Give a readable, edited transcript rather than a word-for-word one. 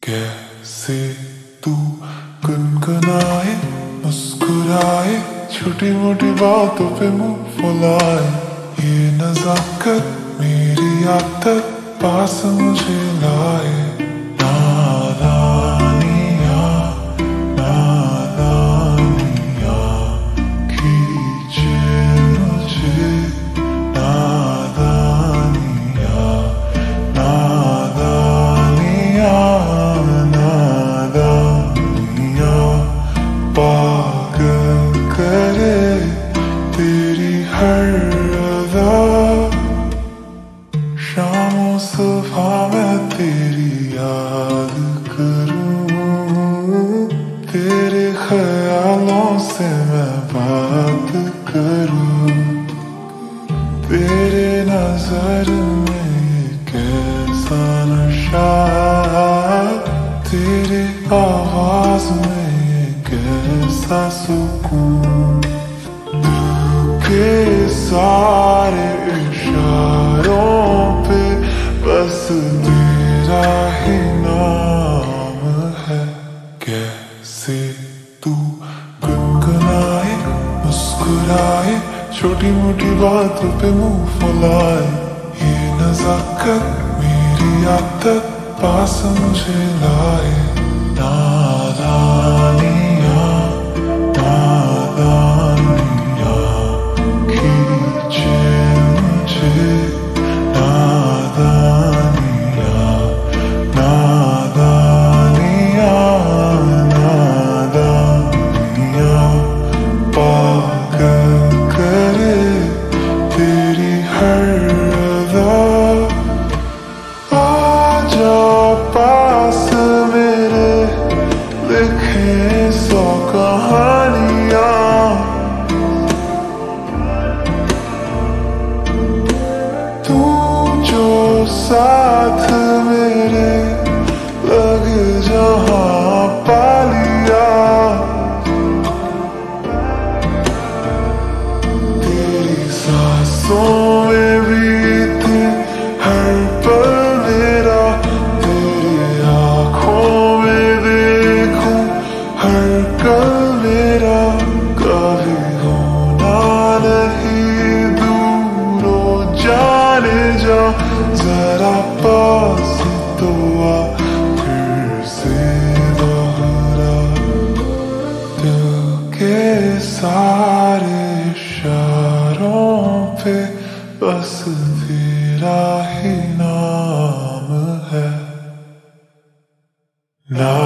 कैसे तू गुनगुनाए मुस्कुराए छोटी मोटी बातों पे मुंह फुलाए। ये नजाकत मेरी आदत पास मुझे लाए। नादानिया नादानिया खींचे मुझे। नादानिया नादानिया नादानिया पागल करे तेरी हर अदा। शामों सुबह मैं तेरी याद करूं, तेरे ख्यालों से मैं बात करूं। तेरे नजर में ये कैसा नशा, तेरे आवाज में ये कैसा सुकून। दिल के सारे इशारों पे बस तेरा ही नाम है। कैसे तू गुनगुनाए मुस्कुराए छोटी मोटी बातों पे मुंह फुलाए। ये नजाकत मेरी आदत पास मुझे लाए। नादानिया नादानिया खींचे मुझे। नादानिया नादानिया नादानिया पागल करे तेरी हर अदा। आजा पास मेरे लिखे 100 कहानियां। तू जो साथ मेरे लग जहां पा लिया। तेरी सांसों में बीते हर पल मेरा, तेरी आँखों में देखूं हर कल मेरा। कभी होना नहीं दूर हो जाने जा, जरा पास तो आ फिर से दोहरा। दिल के सारे इशारों पे बस तेरा ही नाम है।